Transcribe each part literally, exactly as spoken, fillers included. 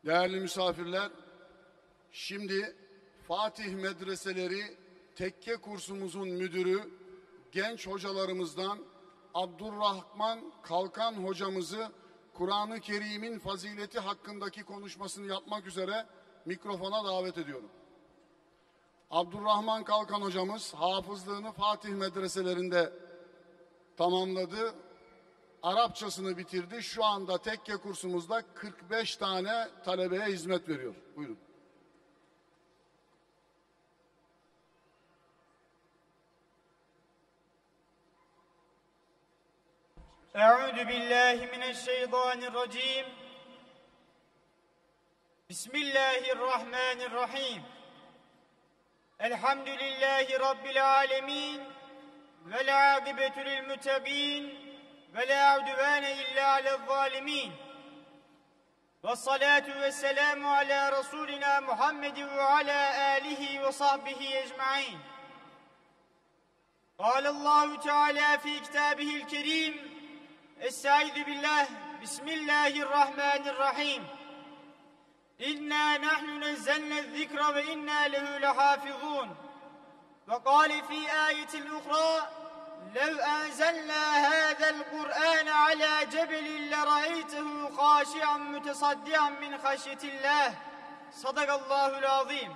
Değerli misafirler, şimdi Fatih Medreseleri Tekke kursumuzun müdürü, genç hocalarımızdan Abdurrahman Kalkan hocamızı Kur'an-ı Kerim'in fazileti hakkındaki konuşmasını yapmak üzere mikrofona davet ediyorum. Abdurrahman Kalkan hocamız hafızlığını Fatih medreselerinde tamamladı. Arapçasını bitirdi. Şu anda tekke kursumuzda kırk beş tane talebeye hizmet veriyor. Buyurun. Euzu billahi mineşşeytanirracim. Bismillahirrahmanirrahim. Elhamdülillahi rabbil alamin. Vel âkıbetu lil muttaqin. Ve la udvâne illâ alel zâlimîn. Vessalâtu vesselâmu alâ Rasûlinâ Muhammedin ve alâ âlihi ve sahbihi ecmaîn. Kâlallâhu Teâlâ fî kitâbihil kerîm. Estaizu billah. Bismillahirrahmanirrahim. İnna nahnu nezzelne zikra ve inna lehu lehafizun. Ve kâle fî âyetil ukhra: لو أنزلنا هذا القرآن على جبل لرأيته خاشعا متصدعا من خشية الله صدق الله العظيم.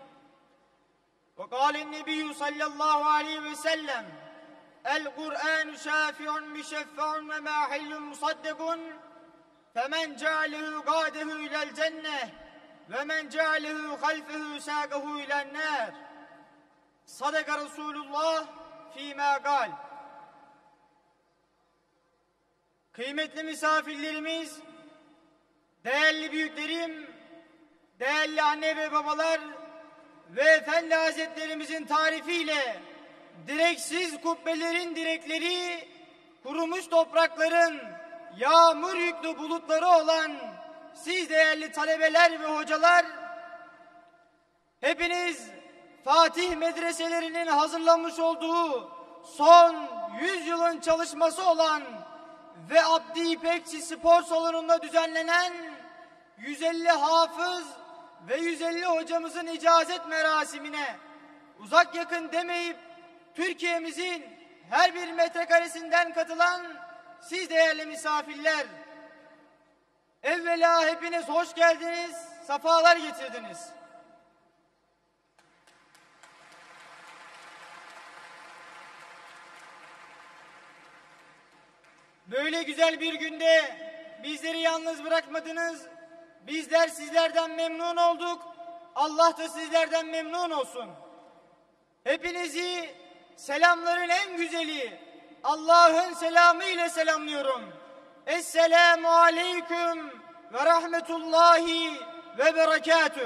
وقال النبي صلى الله عليه وسلم: القرآن شافع مشفع وماحل مصدق فمن جعله قاده إلى الجنة ومن جعله خلفه ساقه إلى النار صدق رسول الله فيما قال. Kıymetli misafirlerimiz, değerli büyüklerim, değerli anne ve babalar ve Efendi Hazretlerimizin tarifiyle direksiz kubbelerin direkleri, kurumuş toprakların yağmur yüklü bulutları olan siz değerli talebeler ve hocalar, hepiniz Fatih medreselerinin hazırlamış olduğu son yüz yılın çalışması olan ve Abdi İpekçi Spor Salonu'nda düzenlenen yüz elli hafız ve yüz elli hocamızın icazet merasimine uzak yakın demeyip Türkiye'mizin her bir metrekaresinden katılan siz değerli misafirler, evvela hepiniz hoş geldiniz, sefalar getirdiniz. Böyle güzel bir günde bizleri yalnız bırakmadınız. Bizler sizlerden memnun olduk. Allah da sizlerden memnun olsun. Hepinizi selamların en güzeli Allah'ın selamı ile selamlıyorum. Esselamu aleyküm ve rahmetullahi ve berekatüh.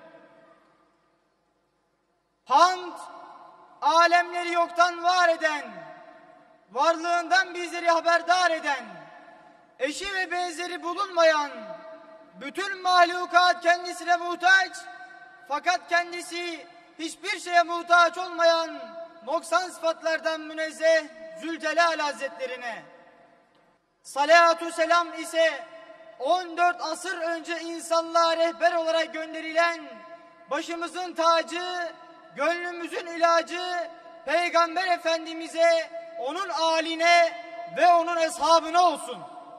Hamd, alemleri yoktan var eden, varlığından bizleri haberdar eden, eşi ve benzeri bulunmayan, bütün mahlukat kendisine muhtaç, fakat kendisi hiçbir şeye muhtaç olmayan noksan sıfatlardan münezzeh Zülcelal Hazretlerine, salatu selam ise on dört asır önce insanlığa rehber olarak gönderilen başımızın tacı, gönlümüzün ilacı Peygamber Efendimiz'e, onun âline ve onun eshabına olsun.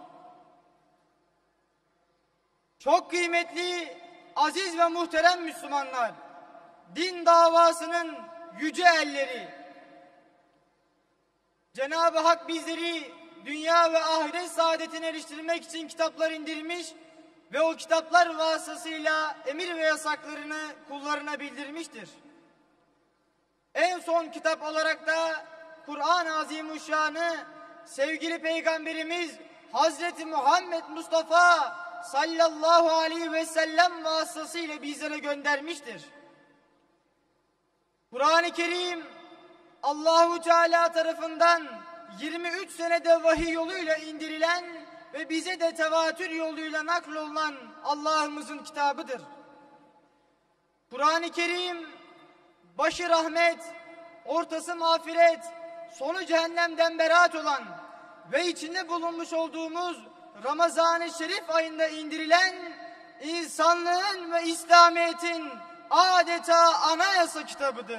Çok kıymetli, aziz ve muhterem Müslümanlar, din davasının yüce elleri, Cenab-ı Hak bizleri dünya ve ahiret saadetine eriştirmek için kitaplar indirmiş ve o kitaplar vasıtasıyla emir ve yasaklarını kullarına bildirmiştir. En son kitap olarak da Kur'an-ı Azimuşşan'ı sevgili Peygamberimiz Hazreti Muhammed Mustafa sallallahu aleyhi ve sellem vasıtasıyla bizlere göndermiştir. Kur'an-ı Kerim Allahu Teala tarafından yirmi üç senede vahiy yoluyla indirilen ve bize de tevatür yoluyla naklolunan Allah'ımızın kitabıdır. Kur'an-ı Kerim başı rahmet, ortası mağfiret, sonu cehennemden beraat olan ve içinde bulunmuş olduğumuz Ramazan-ı Şerif ayında indirilen insanlığın ve İslamiyet'in adeta anayasa kitabıdır.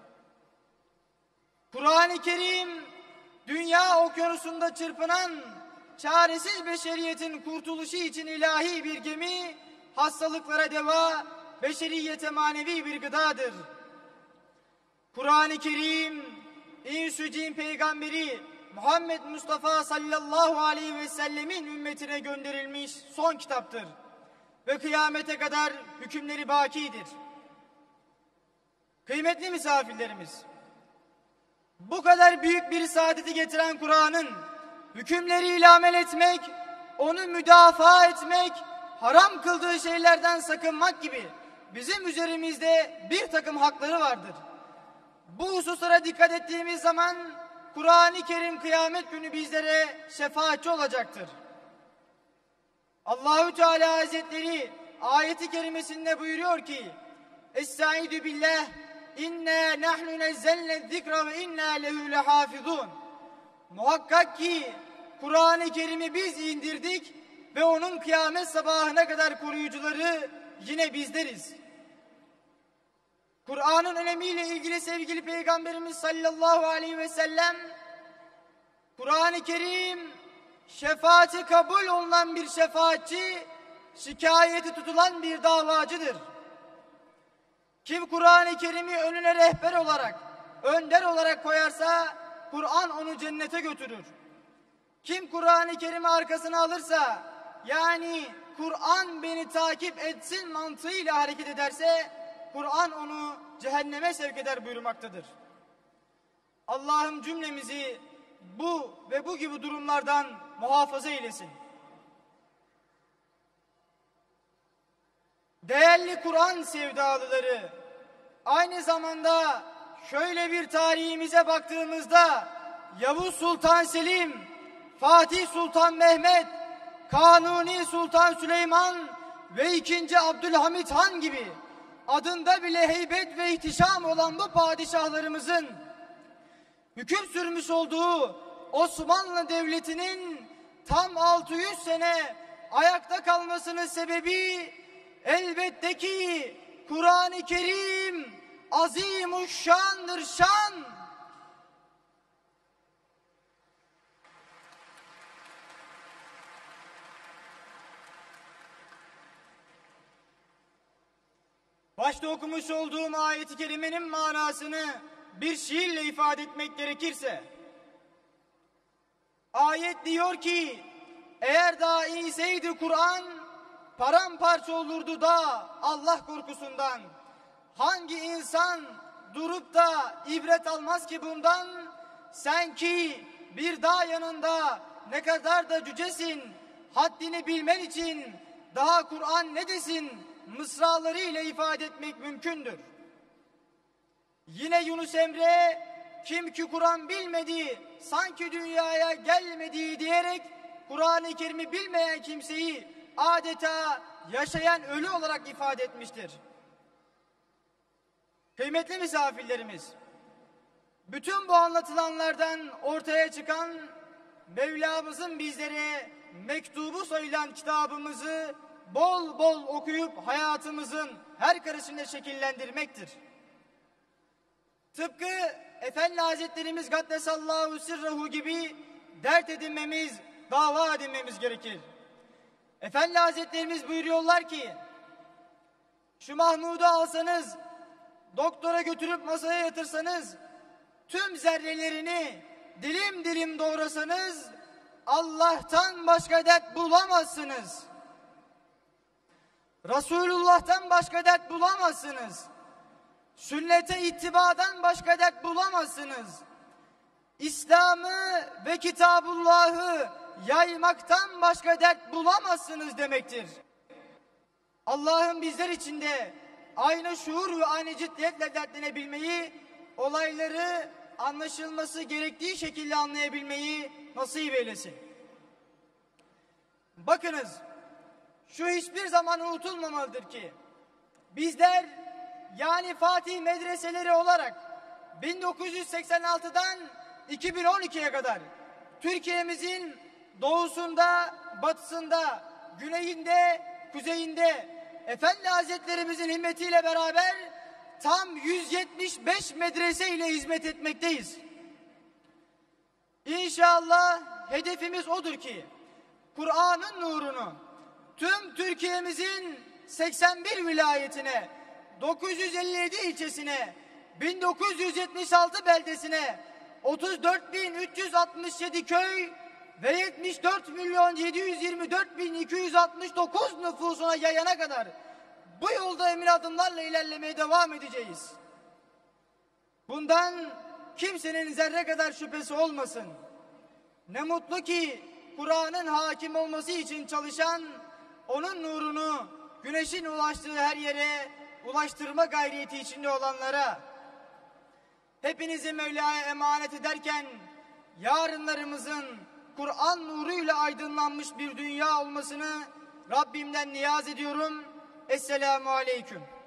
Kur'an-ı Kerim, dünya okyanusunda çırpınan çaresiz beşeriyetin kurtuluşu için ilahi bir gemi, hastalıklara deva, beşeriyete manevi bir gıdadır. Kur'an-ı Kerim, İnsü Cin peygamberi Muhammed Mustafa sallallahu aleyhi ve sellemin ümmetine gönderilmiş son kitaptır. Ve kıyamete kadar hükümleri bakidir. Kıymetli misafirlerimiz, bu kadar büyük bir saadeti getiren Kur'an'ın hükümleriyle amel etmek, onu müdafaa etmek, haram kıldığı şeylerden sakınmak gibi bizim üzerimizde bir takım hakları vardır. Bu hususlara dikkat ettiğimiz zaman Kur'an-ı Kerim kıyamet günü bizlere şefaatçi olacaktır. Allahü Teala Hazretleri ayeti kerimesinde buyuruyor ki: Estaizu billah inna nahnu nezzelne zikra ve inna lehu lehafizun. Muhakkak ki Kur'an-ı Kerim'i biz indirdik ve onun kıyamet sabahına kadar koruyucuları yine bizleriz. Kur'an'ın önemiyle ilgili sevgili Peygamberimiz sallallahu aleyhi ve sellem, Kur'an-ı Kerim şefaati kabul olunan bir şefaatçi, şikayeti tutulan bir davacıdır. Kim Kur'an-ı Kerim'i önüne rehber olarak, önder olarak koyarsa Kur'an onu cennete götürür. Kim Kur'an-ı Kerim'i arkasına alırsa, yani Kur'an beni takip etsin mantığıyla hareket ederse Kur'an onu cehenneme sevk eder buyurmaktadır. Allah'ım cümlemizi bu ve bu gibi durumlardan muhafaza eylesin. Değerli Kur'an sevdalıları, aynı zamanda şöyle bir tarihimize baktığımızda Yavuz Sultan Selim, Fatih Sultan Mehmet, Kanuni Sultan Süleyman ve ikinci Abdülhamit Han gibi adında bile heybet ve ihtişam olan bu padişahlarımızın hüküm sürmüş olduğu Osmanlı Devleti'nin tam altı yüz sene ayakta kalmasının sebebi elbette ki Kur'an-ı Kerim azimuşşandır, şan. Başta okumuş olduğum ayet-i kerimenin manasını bir şiirle ifade etmek gerekirse, ayet diyor ki, eğer daha inseydi Kur'an, paramparça olurdu da Allah korkusundan. Hangi insan durup da ibret almaz ki bundan? Sen ki bir dağ yanında ne kadar da cücesin, haddini bilmen için daha Kur'an ne desin mısraları ile ifade etmek mümkündür. Yine Yunus Emre, kim ki Kur'an bilmedi, sanki dünyaya gelmedi diyerek Kur'an-ı Kerim'i bilmeyen kimseyi adeta yaşayan ölü olarak ifade etmiştir. Kıymetli misafirlerimiz, bütün bu anlatılanlardan ortaya çıkan Mevlamızın bizlere mektubu sayılan kitabımızı bol bol okuyup hayatımızın her karışını şekillendirmektir. Tıpkı Efendi Hazretlerimiz Gaddesallahu sirruhu gibi dert edinmemiz, dava edinmemiz gerekir. Efendi Hazretlerimiz buyuruyorlar ki, şu Mahmud'u alsanız, doktora götürüp masaya yatırsanız, tüm zerrelerini dilim dilim doğrasanız, Allah'tan başka dert bulamazsınız. Resulullah'tan başka dert bulamazsınız. Sünnete ittibadan başka dert bulamazsınız. İslam'ı ve Kitabullah'ı yaymaktan başka dert bulamazsınız demektir. Allah'ın bizler için de aynı şuur ve aynı ciddiyetle dertlenebilmeyi, olayları anlaşılması gerektiği şekilde anlayabilmeyi nasip eylesin. Bakınız, şu hiçbir zaman unutulmamalıdır ki bizler, yani Fatih medreseleri olarak bin dokuz yüz seksen altıdan iki bin on ikiye kadar Türkiye'mizin doğusunda, batısında, güneyinde, kuzeyinde Efendi Hazretlerimizin himmetiyle beraber tam yüz yetmiş beş medrese ile hizmet etmekteyiz. İnşallah hedefimiz odur ki Kur'an'ın nurunu tüm Türkiye'mizin seksen bir vilayetine, dokuz yüz elli yedi ilçesine, bin dokuz yüz yetmiş altı beldesine, otuz dört bin üç yüz altmış yedi köy ve yetmiş dört milyon yedi yüz yirmi dört bin iki yüz altmış dokuz nüfusuna yayana kadar bu yolda emin adımlarla ilerlemeye devam edeceğiz. Bundan kimsenin zerre kadar şüphesi olmasın. Ne mutlu ki Kur'an'ın hakim olması için çalışan, onun nurunu güneşin ulaştığı her yere ulaştırma gayreti içinde olanlara, hepinizi Mevla'ya emanet ederken yarınlarımızın Kur'an nuruyla aydınlanmış bir dünya olmasını Rabbimden niyaz ediyorum. Esselamu Aleyküm.